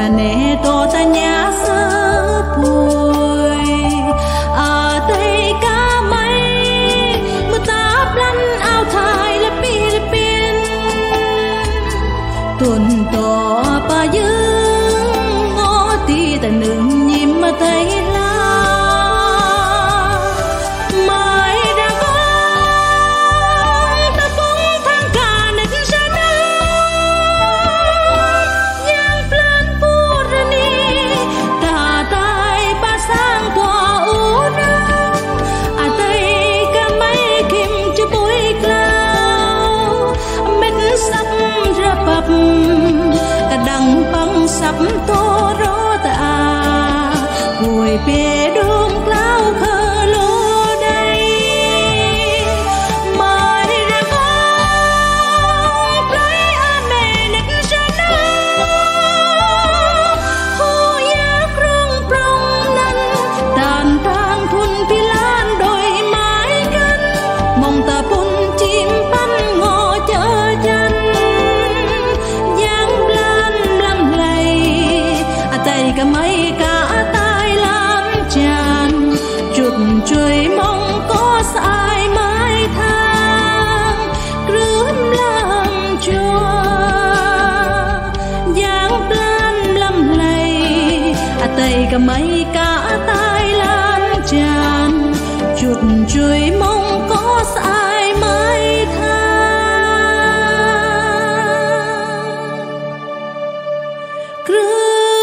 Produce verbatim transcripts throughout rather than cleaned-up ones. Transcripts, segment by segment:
nè to ta nhã sơ bùi à đây cá mây mưa táp lăn ao thai là pi là pin tuần to ba dương ngõ ti ta nương nhím mà thấy sắp tô rõ ta vui bề đương clau khờ lô đây mai ra con lấy a mẹ nịch cho nó khu giác rung prong năn tàn tang thun pi lan đôi mái cánh mong ta bun chim pan ngõ chở chân cả mấy cả tai làm tràn chuột chuối mong có sai mãi thang cướm làm chùa giang plan lâm lầy à tay cả mấy cả tai làm tràn chuột chuối mong có sai mãi thang cướm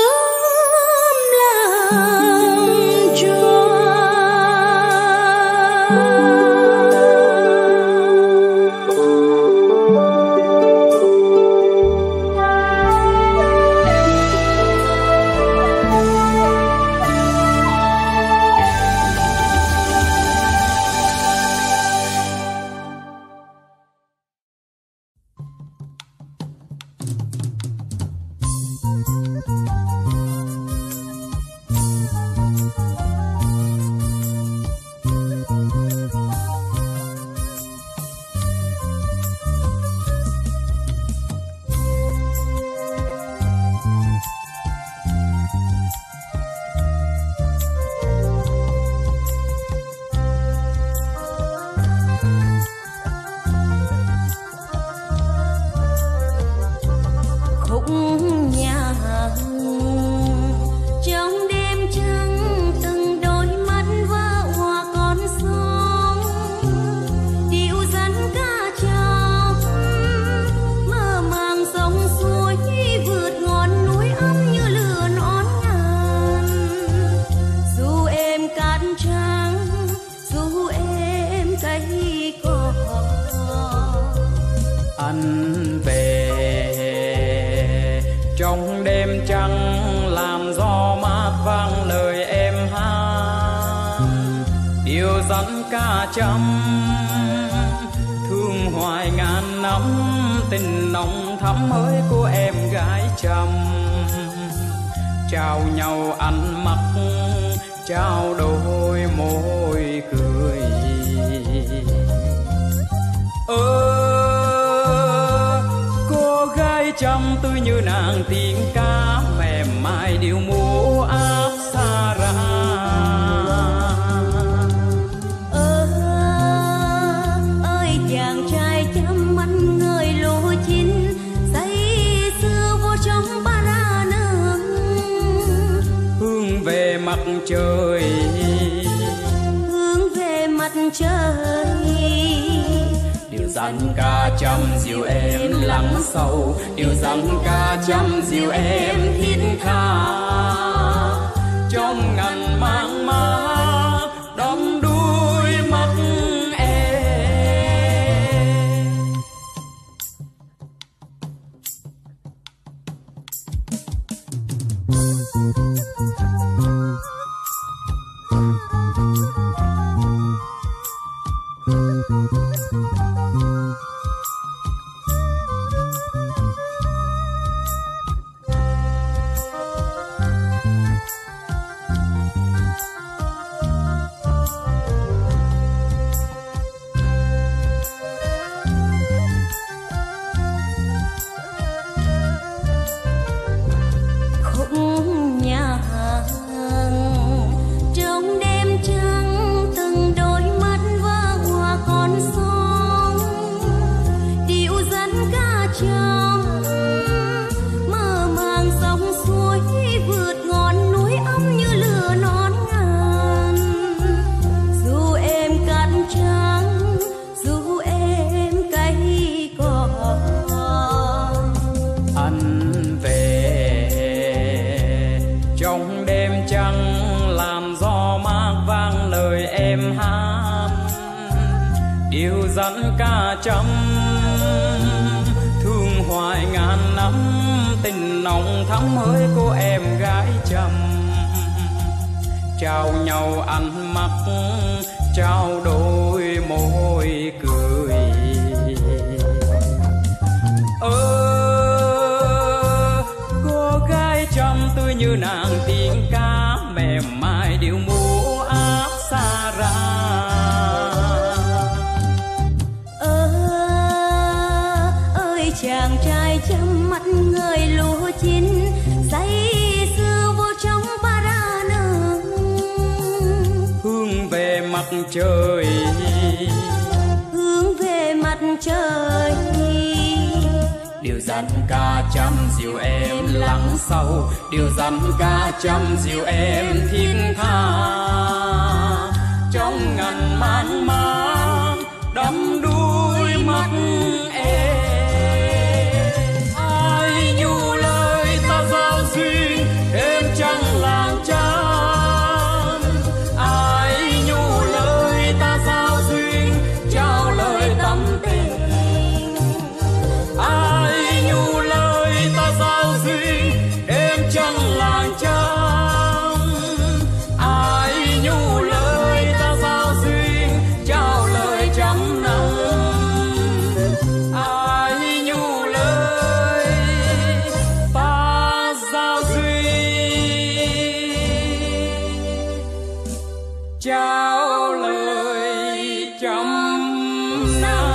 anh về trong đêm trăng làm gió mát vang lời em hát yêu dẫn ca trăm thương hoài ngàn năm tình nồng thắm mới của em gái trầm trao nhau ánh mắt trao đôi môi cười ơ cô gái trầm tươi như nàng tiếng ca mềm mại điệu múa áp xa ra ơ ơi chàng trai chăm anh người lúa chín say xưa vô trong ba la nương hướng về mặt trời hướng về mặt trời điều dân ca trăm dịu em lắng sâu điều dân ca trăm dịu em thiết tha trong ngàn mang má đắm đuôi mắt em điều dặn cả trăm, thương hoài ngàn năm, tình nồng thắm hỡi cô em gái chăm. Trao nhau ánh mắt, trao đôi môi cười. Ơ cô gái chăm tươi như nàng tiếng cá, mềm mại điệu múa áp xa ra. Ơ ơi chàng trai chăm mắt người lúa chín, say sưa vô trong para nương. Hướng về mặt trời, hướng về mặt trời. Điều dặn ca chăm dìu em lắng sâu, điều dặn ca chăm dìu em thiết tha. Trong ngàn man máng đắm đuôi mắt em, ai nhu lời ta giao duyên em chẳng làng chăm. Ai nhu lời ta giao duyên trao lời tâm tình. Ai nhu lời ta giao duyên em chẳng làng chăm. Ai nhu lời ta giao duyên trao lời trăm năm. Ai nhu lời ta giao duyên trao lời trăm năm.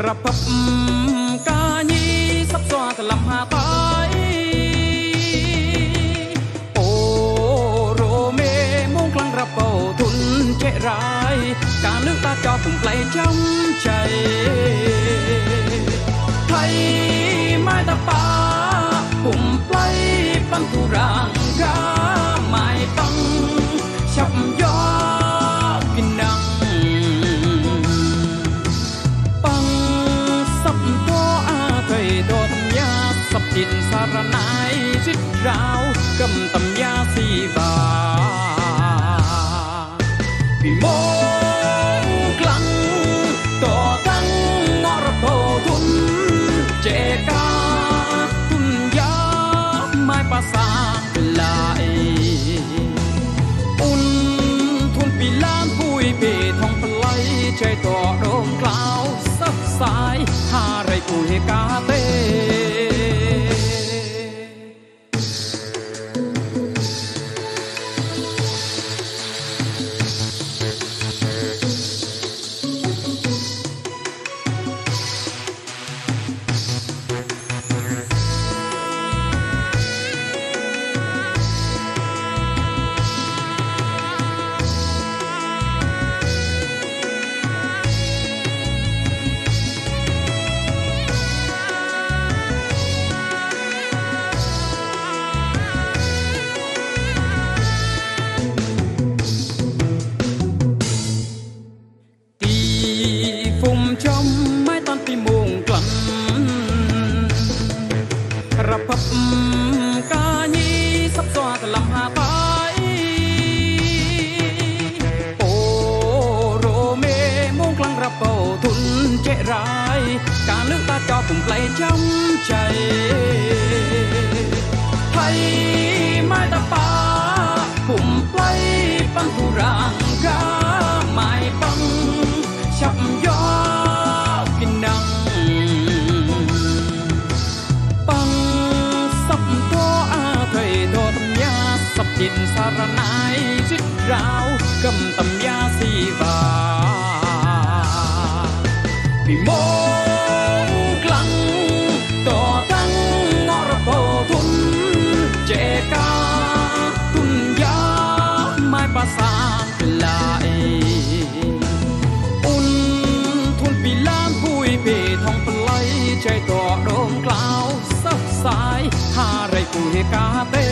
rập phập ca nhi sắp xoa từ lâm hà tái ô rô mê mông căng rập bầu thun trẻ rai cả nước ta cho cùng play trong chảy thay mai ta pa cùng play băng thu rạng ga mai tăng chập gió kinh năng sắp tin sa ra nai rít rao cầm tầm ya si va vì mong lăng tỏ tăng ngõ rập bầu thun trẻ ca thun ya mai pa sa lại un thun pi lan vui về thong play chạy tỏ đom cloud sắp sai hà rai vui ca tê rập phập ca nhi sắp xoa từ lâm hà tái ô rô mê mông căng rập bầu thun trẻ rai cả nước ta cho cùng play trong chảy thay mai ta pa cùng play băng thu rạng ga mai băng chập gió kinh năng sắp tin sa ra nai rít rao cầm tầm ya si va vì mong lăng tỏ tăng ngõ rập bầu thun trẻ ca thun ya mai pa sa lại un thun pi lan vui về thong play chạy tỏ đom cloud sắp sai hà rai vui ca tê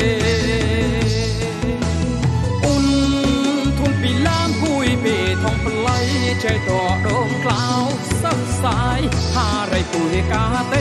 chạy tỏ đom cloud sắp sai hà rai vui ca tê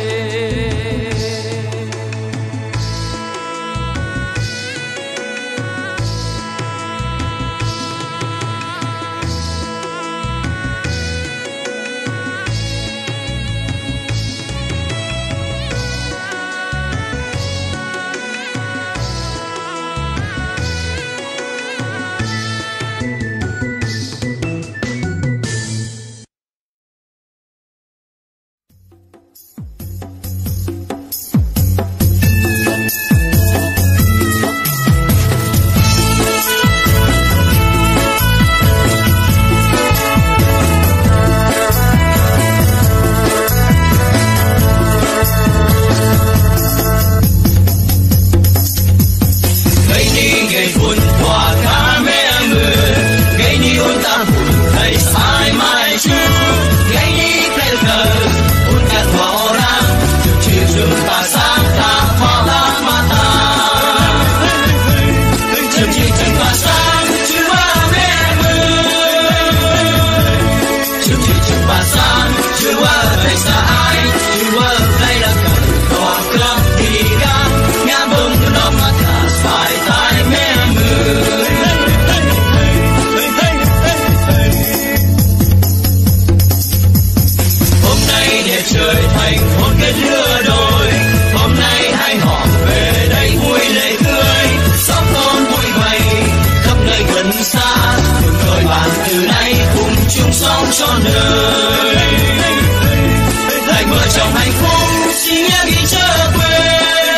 cho đời thành vợ chồng hạnh phúc xin nhớ đi trở về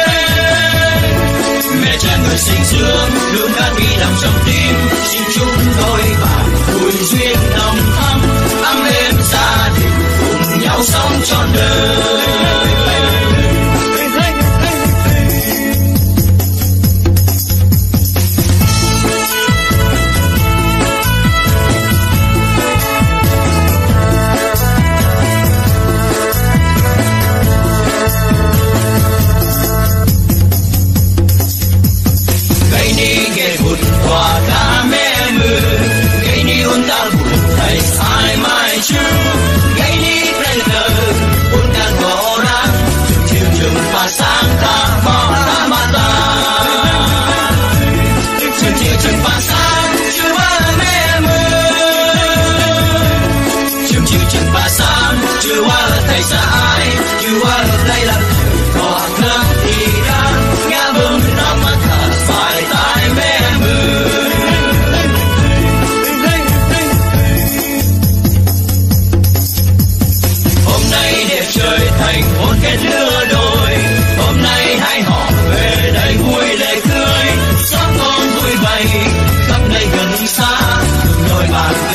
mẹ cha người sinh dưỡng luôn đã ghi đậm trong tim xin chúc đôi bạn vui duyên đồng thắm ấm êm gia đình cùng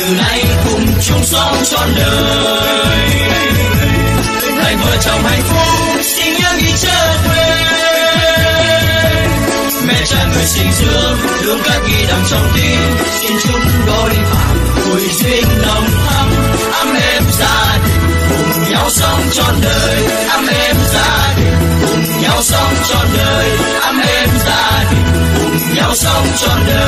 từ nay cùng chung sống trọn đời. Hai vợ chồng hạnh phúc xin nhớ nghĩ trở về. Mẹ cha người sinh dưỡng luôn các ghi đậm trong tim, xin chúc đôi bạn vui duyên nồng thắm. Ấm êm gia đình cùng nhau sống trọn đời. Ấm êm gia đình cùng nhau sống trọn đời. Ấm êm gia đình cùng nhau sống trọn đời.